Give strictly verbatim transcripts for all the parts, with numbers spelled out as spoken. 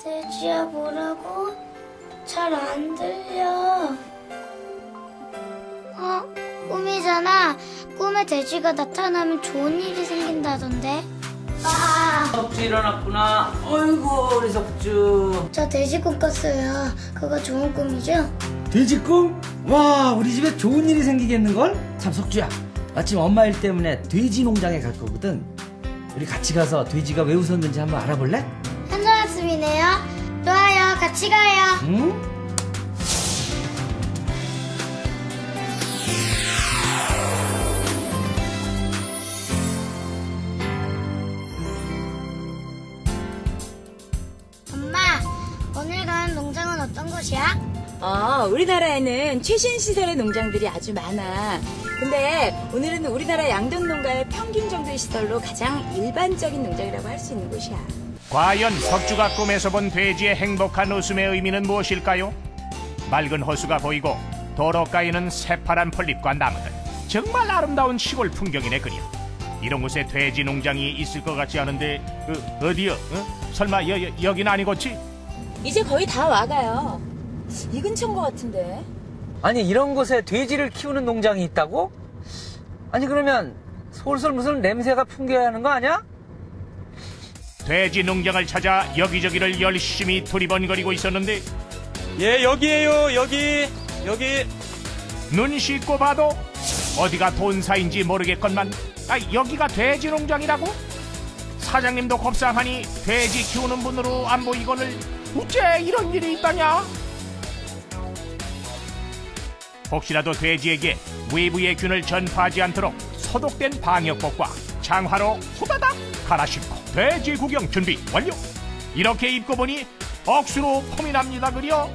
돼지야 뭐라고? 잘 안 들려. 어? 꿈이잖아. 꿈에 돼지가 나타나면 좋은 일이 생긴다던데. 아! 석주 일어났구나. 어이구 우리 석주. 저 돼지 꿈 꿨어요. 그거 좋은 꿈이죠? 돼지 꿈? 와 우리 집에 좋은 일이 생기겠는걸? 참 석주야, 마침 엄마 일 때문에 돼지 농장에 갈 거거든. 우리 같이 가서 돼지가 왜 웃었는지 한번 알아볼래? 현장학습이네요. 좋아요. 같이 가요. 응? 엄마, 오늘 간 농장은 어떤 곳이야? 어, 우리나라에는 최신 시설의 농장들이 아주 많아. 근데 오늘은 우리나라 양돈 농가의 평균 정도의 시설로 가장 일반적인 농장이라고 할 수 있는 곳이야. 과연 석주가 꿈에서 본 돼지의 행복한 웃음의 의미는 무엇일까요? 맑은 호수가 보이고 도로가에는 새파란 풀잎과 나무들, 정말 아름다운 시골 풍경이네 그려. 이런 곳에 돼지 농장이 있을 것 같지 않은데 어, 어디요? 어? 설마 여, 여, 여긴 아니겠지? 이제 거의 다 와가요. 이 근처인 것 같은데. 아니 이런 곳에 돼지를 키우는 농장이 있다고? 아니 그러면 솔솔 무슨 냄새가 풍겨야 하는 거 아니야? 돼지 농장을 찾아 여기저기를 열심히 두리번거리고 있었는데 예, 여기에요, 여기, 여기. 눈 씻고 봐도 어디가 돈사인지 모르겠건만 아, 여기가 돼지 농장이라고? 사장님도 곱상하니 돼지 키우는 분으로 안 보이거늘 어째 이런 일이 있다냐? 혹시라도 돼지에게 외부의 균을 전파하지 않도록 소독된 방역복과 장화로 후다닥 갈아 신고 돼지 구경 준비 완료. 이렇게 입고 보니 억수로 폼이 납니다 그려.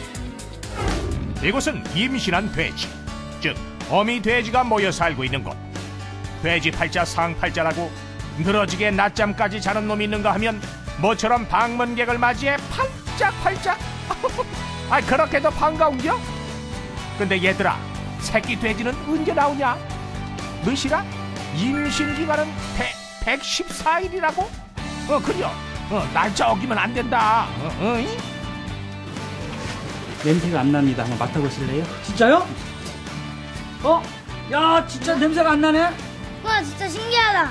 이곳은 임신한 돼지, 즉 어미 돼지가 모여 살고 있는 곳. 돼지 팔자 상팔자라고 늘어지게 낮잠까지 자는 놈이 있는가 하면 모처럼 방문객을 맞이해 팔짝팔짝 아 그렇게도 반가운겨? 근데 얘들아, 새끼 돼지는 언제 나오냐? 너시라? 임신기간은 백십사 일이라고? 어 그려. 어, 날짜 어기면 안 된다. 어, 어, 이? 냄새가 안 납니다. 한번 맡아보실래요? 진짜요? 어? 야 진짜 냄새가 안 나네? 와, 진짜 신기하다.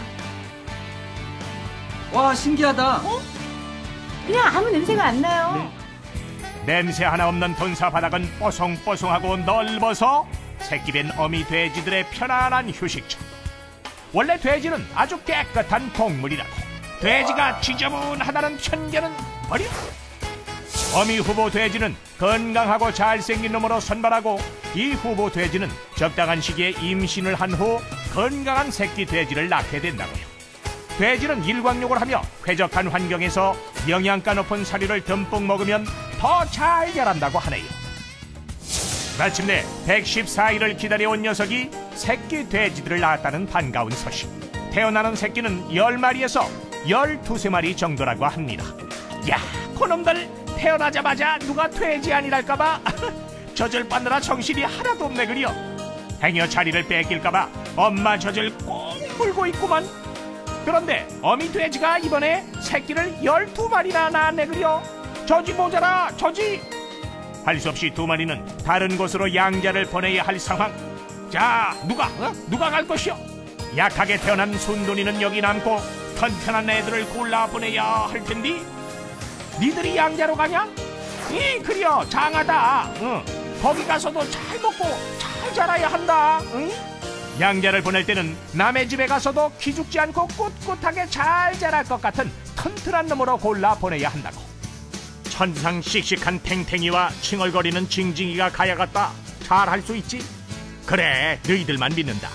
와 신기하다. 어? 그냥 아무 냄새가 안 나요. 네. 냄새 하나 없는 돈사 바닥은 뽀송뽀송하고 넓어서 새끼된 어미 돼지들의 편안한 휴식처. 원래 돼지는 아주 깨끗한 동물이라고. 돼지가 지저분하다는 편견은 버려. 어미 후보 돼지는 건강하고 잘생긴 놈으로 선발하고 이 후보 돼지는 적당한 시기에 임신을 한 후 건강한 새끼 돼지를 낳게 된다고요. 돼지는 일광욕을 하며 쾌적한 환경에서 영양가 높은 사료를 듬뿍 먹으면 더 잘 자란다고 하네요. 마침내 백십사 일을 기다려온 녀석이 새끼 돼지들을 낳았다는 반가운 소식. 태어나는 새끼는 열 마리에서 열두세 마리 정도라고 합니다. 야, 그놈들 태어나자마자 누가 돼지 아니랄까봐 젖을 빤느라 정신이 하나도 없네 그려. 행여 자리를 뺏길까봐 엄마 젖을 꼭 물고 있구만. 그런데 어미 돼지가 이번에 새끼를 열두 마리나 낳았네 그려. 저지 모자라 저지. 할 수 없이 두 마리는 다른 곳으로 양자를 보내야 할 상황. 자 누가 어? 누가 갈 것이오? 약하게 태어난 순돈이는 여기 남고 튼튼한 애들을 골라 보내야 할 텐데 니들이 양자로 가냐? 이 그려 장하다. 응. 거기 가서도 잘 먹고 잘 자라야 한다. 응? 양자를 보낼 때는 남의 집에 가서도 기죽지 않고 꿋꿋하게 잘 자랄 것 같은 튼튼한 놈으로 골라 보내야 한다고. 천상 씩씩한 탱탱이와 칭얼거리는 징징이가 가야겠다. 잘할 수 있지? 그래, 너희들만 믿는다.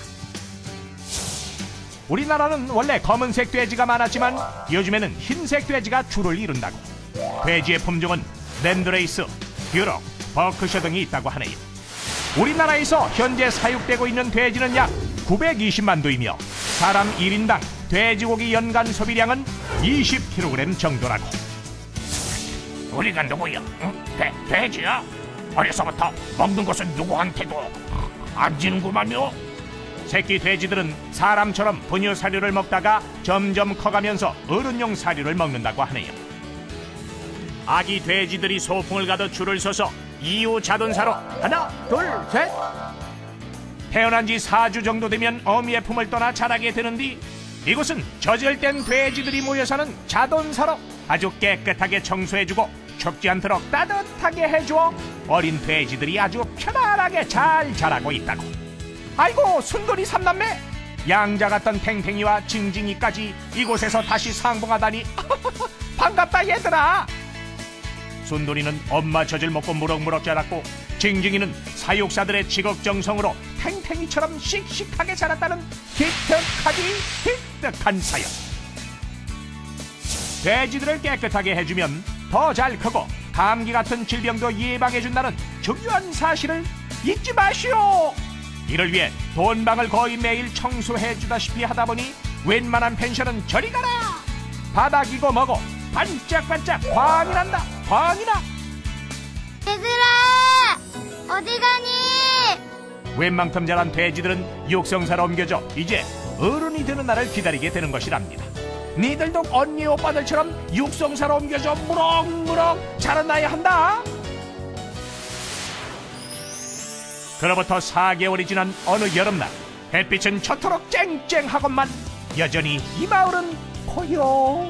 우리나라는 원래 검은색 돼지가 많았지만 요즘에는 흰색 돼지가 주를 이룬다고. 돼지의 품종은 랜드레이스, 듀럭, 버크셔 등이 있다고 하네요. 우리나라에서 현재 사육되고 있는 돼지는 약 구백이십만 두이며 사람 일 인당 돼지고기 연간 소비량은 이십 킬로그램 정도라고. 우리가 누구야? 응? 돼, 돼지야? 어려서부터 먹는 것은 누구한테도 안 지는구만요. 새끼 돼지들은 사람처럼 분유 사료를 먹다가 점점 커가면서 어른용 사료를 먹는다고 하네요. 아기 돼지들이 소풍을 가듯 줄을 서서 이호 자동사로 하나 둘 셋. 태어난 지 사 주 정도 되면 어미의 품을 떠나 자라게 되는데 이곳은 젖을 뗀 돼지들이 모여 사는 자동사로 아주 깨끗하게 청소해주고 춥지 않도록 따뜻하게 해주어 어린 돼지들이 아주 편안하게 잘 자라고 있다고. 아이고 순돌이 삼남매, 양자 같던 탱탱이와 징징이까지 이곳에서 다시 상봉하다니 반갑다 얘들아. 순돌이는 엄마 젖을 먹고 무럭무럭 자랐고 징징이는 사육사들의 지극정성으로 탱탱이처럼 씩씩하게 자랐다는 기특하디 기특한 사연. 돼지들을 깨끗하게 해주면 더 잘 크고 감기 같은 질병도 예방해준다는 중요한 사실을 잊지 마시오. 이를 위해 돈방을 거의 매일 청소해주다시피 하다보니 웬만한 펜션은 저리 가라. 바닥이고 뭐고 반짝반짝 광이 난다. 광이 나. 얘들아, 어디 가니? 웬만큼 자란 돼지들은 육성사로 옮겨져 이제 어른이 되는 날을 기다리게 되는 것이랍니다. 니들도 언니 오빠들처럼 육성사로 옮겨져 무럭무럭 자라나야 한다. 그로부터 사 개월이 지난 어느 여름날, 햇빛은 저토록 쨍쨍하건만 여전히 이 마을은 고요.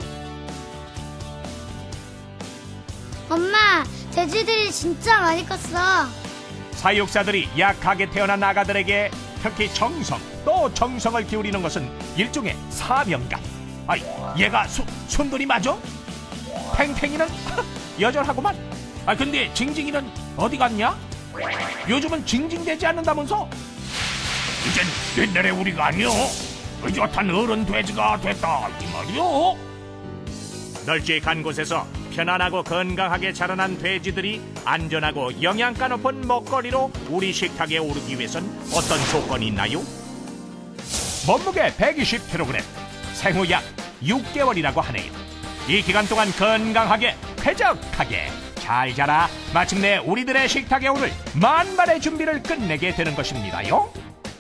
엄마, 돼지들이 진짜 많이 컸어. 사육사들이 약하게 태어난 아가들에게 특히 정성 또 정성을 기울이는 것은 일종의 사명감. 아이, 얘가 수, 순돌이 맞아? 탱탱이는 여전하구만. 아, 근데 징징이는 어디 갔냐? 요즘은 징징대지 않는다면서? 이젠 옛날에 우리가 아니요, 의젓한 어른 돼지가 됐다 이 말이요. 널찍한 곳에서 편안하고 건강하게 자라난 돼지들이 안전하고 영양가 높은 먹거리로 우리 식탁에 오르기 위해선 어떤 조건이 있나요? 몸무게 백이십 킬로그램, 생후 약 육 개월이라고 하네요. 이 기간 동안 건강하게 쾌적하게 잘 자라 마침내 우리들의 식탁에 오를 만발의 준비를 끝내게 되는 것입니다요.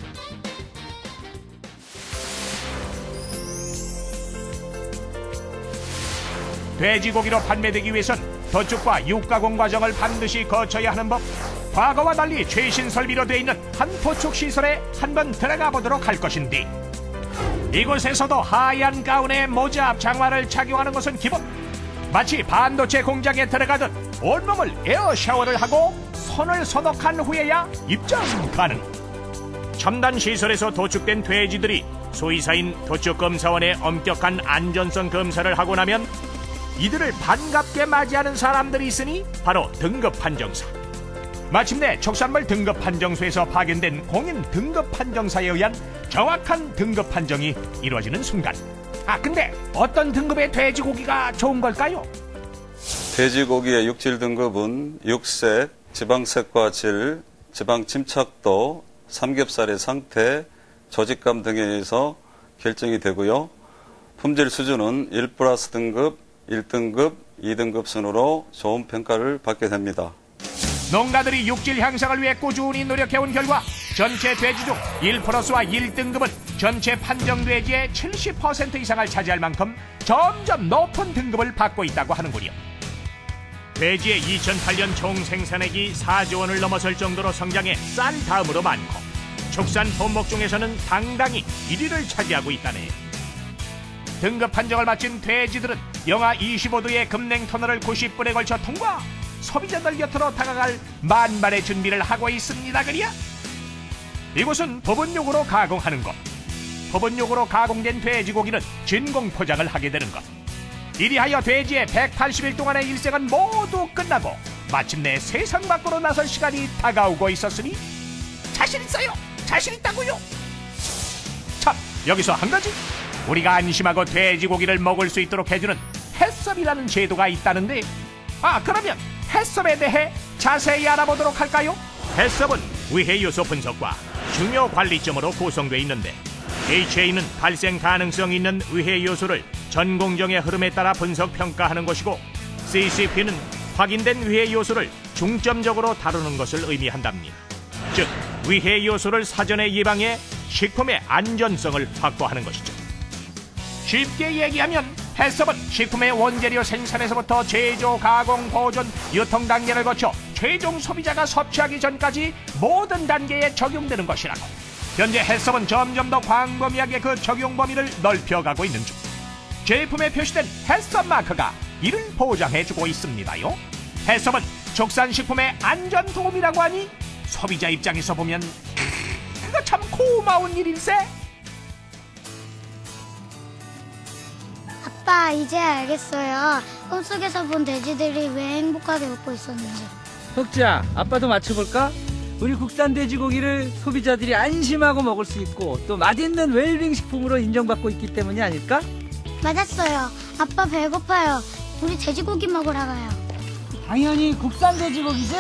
돼지고기로 판매되기 위해선 도축과 육가공 과정을 반드시 거쳐야 하는 법. 과거와 달리 최신 설비로 되어 있는 한 도축 시설에 한번 들어가 보도록 할 것인데, 이곳에서도 하얀 가운에 모자, 장화를 착용하는 것은 기본. 마치 반도체 공장에 들어가듯 온몸을 에어 샤워를 하고 손을 소독한 후에야 입장 가능. 첨단 시설에서 도축된 돼지들이 소이사인 도축검사원의 엄격한 안전성 검사를 하고 나면 이들을 반갑게 맞이하는 사람들이 있으니 바로 등급판정사. 마침내 축산물 등급판정소에서 파견된 공인 등급판정사에 의한 정확한 등급판정이 이루어지는 순간, 아 근데 어떤 등급의 돼지고기가 좋은 걸까요? 돼지고기의 육질 등급은 육색, 지방색과 질, 지방 침착도, 삼겹살의 상태, 조직감 등에 의해서 결정이 되고요. 품질 수준은 일 플러스 등급, 일 등급, 이 등급 순으로 좋은 평가를 받게 됩니다. 농가들이 육질 향상을 위해 꾸준히 노력해온 결과 전체 돼지 중 일 플러스와 일 등급은 전체 판정 돼지의 칠십 퍼센트 이상을 차지할 만큼 점점 높은 등급을 받고 있다고 하는군요. 돼지의 이천팔 년 총 생산액이 사조 원을 넘어설 정도로 성장해 쌀 다음으로 많고 축산 품목 중에서는 당당히 일 위를 차지하고 있다네. 등급 판정을 마친 돼지들은 영하 이십오 도의 급냉 터널을 구십 분에 걸쳐 통과, 소비자들 곁으로 다가갈 만발의 준비를 하고 있습니다. 그리야 이곳은 부분육으로 가공하는 곳. 부분육으로 가공된 돼지고기는 진공 포장을 하게 되는 것. 이리하여 돼지의 백팔십 일 동안의 일생은 모두 끝나고 마침내 세상 밖으로 나설 시간이 다가오고 있었으니 자신 있어요. 자신 있다고요. 참, 여기서 한 가지, 우리가 안심하고 돼지고기를 먹을 수 있도록 해주는 햇섭이라는 제도가 있다는데, 아 그러면 햇섭에 대해 자세히 알아보도록 할까요? 햇섭은 위해요소 분석과 중요 관리점으로 구성되어 있는데, 에이치에이는 발생 가능성이 있는 위해요소를 전공정의 흐름에 따라 분석 평가하는 것이고, 씨씨피는 확인된 위해요소를 중점적으로 다루는 것을 의미한답니다. 즉, 위해요소를 사전에 예방해 식품의 안전성을 확보하는 것이죠. 쉽게 얘기하면 해썹은 식품의 원재료 생산에서부터 제조, 가공, 보존, 유통 단계를 거쳐 최종 소비자가 섭취하기 전까지 모든 단계에 적용되는 것이라고. 현재 해썹은 점점 더 광범위하게 그 적용 범위를 넓혀가고 있는 중. 제품에 표시된 해썹 마크가 이를 보장해주고 있습니다요. 해썹은 축산식품의 안전도움이라고 하니 소비자 입장에서 보면 그거 참 고마운 일일세. 아빠, 이제 알겠어요. 꿈속에서 본 돼지들이 왜 행복하게 웃고 있었는지. 흑주야, 아빠도 맞춰볼까? 우리 국산 돼지고기를 소비자들이 안심하고 먹을 수 있고 또 맛있는 웰빙 식품으로 인정받고 있기 때문이 아닐까? 맞았어요. 아빠 배고파요. 우리 돼지고기 먹으러 가요. 당연히 국산 돼지고기지?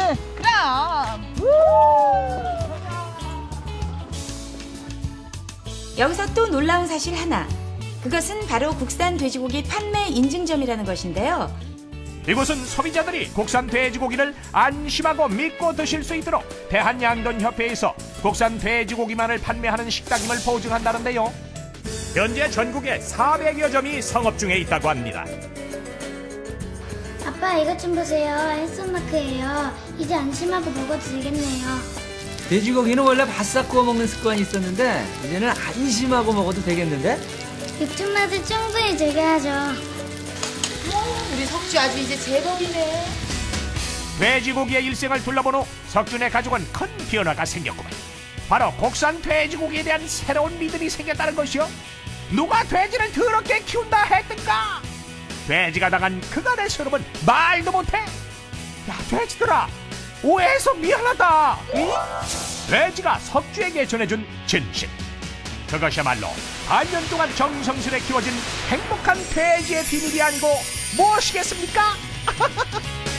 여기서 또 놀라운 사실 하나. 그것은 바로 국산 돼지고기 판매 인증점이라는 것인데요. 이곳은 소비자들이 국산 돼지고기를 안심하고 믿고 드실 수 있도록 대한양돈협회에서 국산 돼지고기만을 판매하는 식당임을 보증한다는데요. 현재 전국에 사백여 점이 성업 중에 있다고 합니다. 아빠, 이것 좀 보세요. 해썹마크예요. 이제 안심하고 먹어도 되겠네요. 돼지고기는 원래 바싹 구워 먹는 습관이 있었는데 이제는 안심하고 먹어도 되겠는데? 육즙 맛을 충분히 즐겨야죠. 우리 석주 아주 이제 제법이네. 돼지고기의 일생을 둘러본 후 석준의 가족은 큰 변화가 생겼구만. 바로 국산 돼지고기에 대한 새로운 믿음이 생겼다는 것이요. 누가 돼지를 더럽게 키운다 했든가. 돼지가 당한 그간의 서름은 말도 못해. 야, 돼지들아, 오해해서 미안하다. 응? 돼지가 석주에게 전해준 진실, 그것이야말로 반년 동안 정성스레 키워진 행복한 돼지의 비밀이 아니고 무엇이겠습니까?